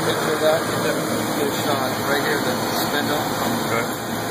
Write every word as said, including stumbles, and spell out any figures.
picture of that, get that good shot right here, the spindle. Okay.